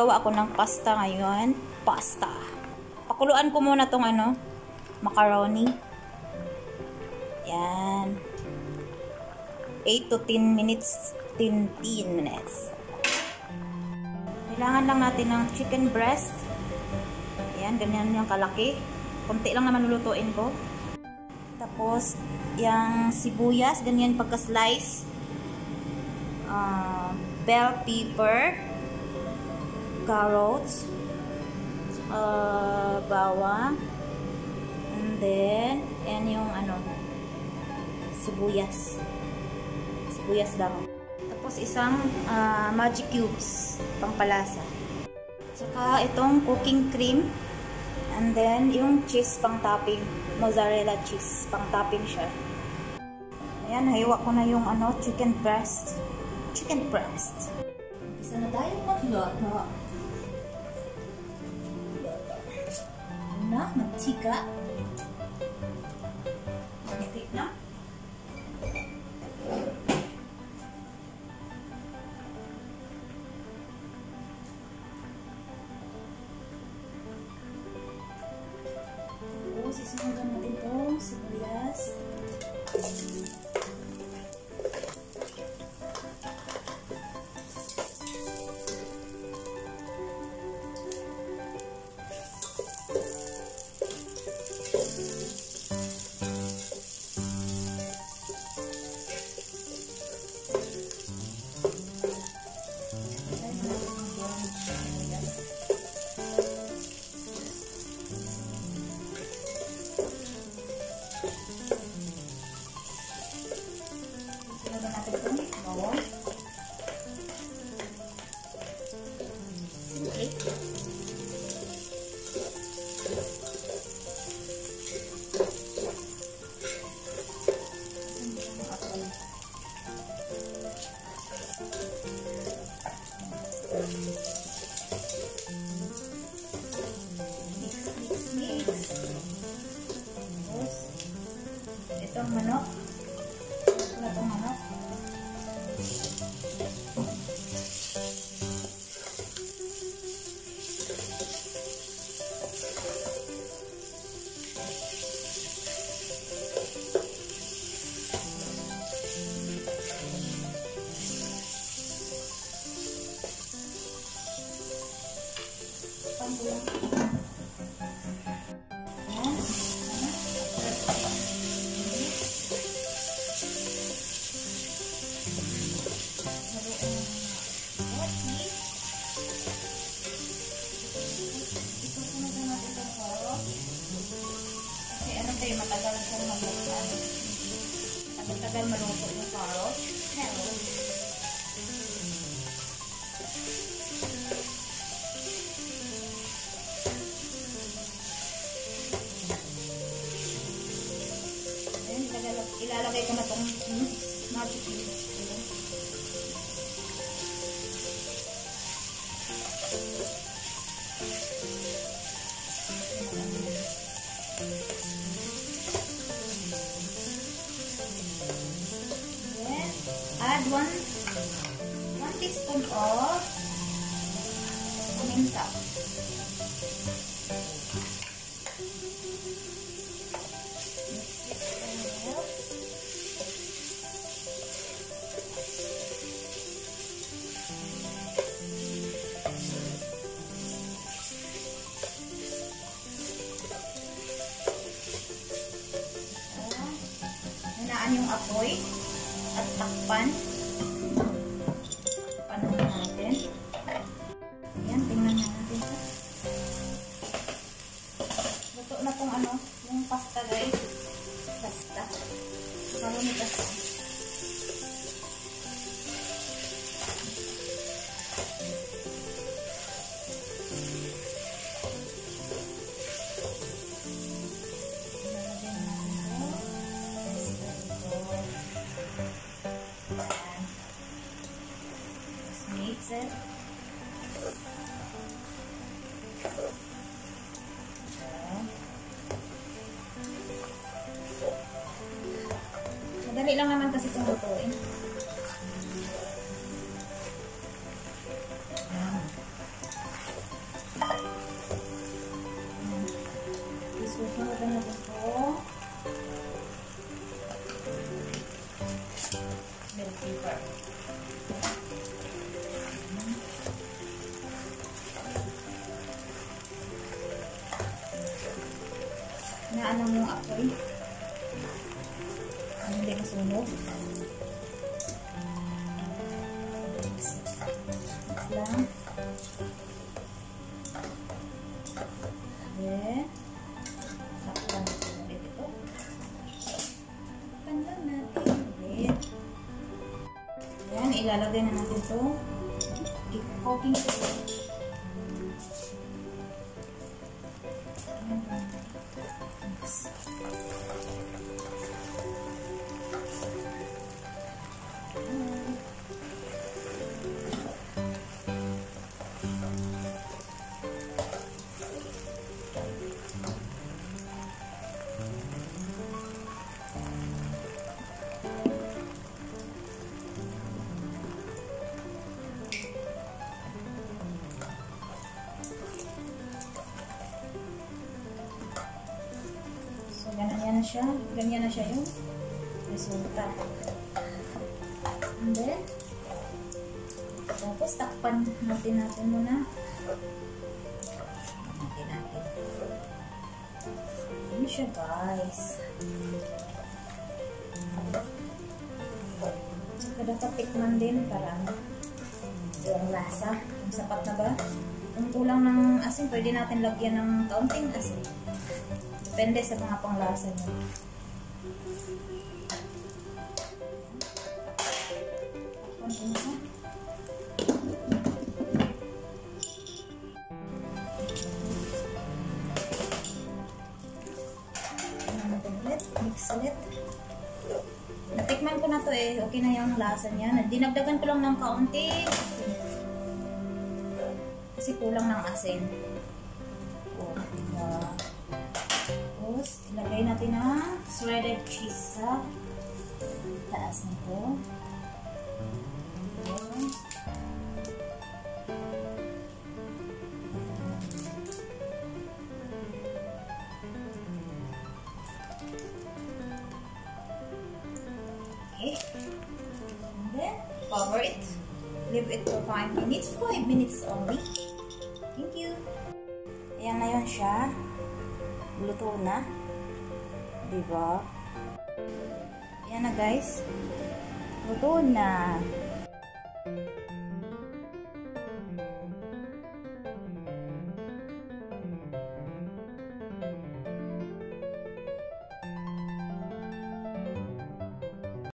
Gagawa ako ng pasta ngayon. Pasta. Pakuluan ko muna tong macaroni. Yan. 8 to 10 minutes. 10 minutes. Kailangan lang natin ng chicken breast. Ayan, ganyan yung kalaki. Kunti lang naman lulutuin ko. Tapos, yung sibuyas, ganyan pagka-slice. Bell pepper. Carrots. Bawang. And then, yan yung sibuyas. Sibuyas daw. Tapos isang magic cubes pampalasa. Saka itong cooking cream. And then yung cheese pang topping, mozzarella cheese pang topping siya. Ayan, nahiwa ko na yung chicken breast. Chicken breast. Isa na tayo magluto. Mantika. Mantik na. Sisimulan natin itong sibuyas. Itong manok. Ito itong manok. Matagal kong maluto. Matagal maluto yung carrot. Hello. Ilalagay ko na itong magic cubes. Add 1 teaspoon of paminta. Hinaan yung apoy at takpan. Takpan natin. Ayan, tingnan natin ito. Luto na pong yung pasta guys. Pasta. Marunong pasta. It. Madali lang naman kasi itong lutuin. Susunod na ito. Milk paper. Naano mo apoy? Hindi masunog. Mix lang. Okay. Takpan ulit ito. Takpan lang natin ulit. Ayan, ilalagay na natin ito. Cooking oil. Ganyan na siya yung resulta. And then, tapos takpan natin muna. Natin. Yan siya, guys. Saka dapat tikman din para yung lasa. Kung sapat na ba? Kung kulang ng asin, pwede natin lagyan ng kaunting asin. Depende sa mga panglasa niyo. Mix ulit. Natikman ko na to eh. Okay na yung lasa niya. Dinagdagan ko lang ng kaunti. Kasi kulang ng asin. Oh, diba? Tapos, ilagay natin ang shredded cheese sa taas nito. Okay. And then, cover it. Leave it for 5 minutes. 5 minutes only. Thank you. Ayan na yun siya. Luto na. Diba? Ayan na guys. Luto na.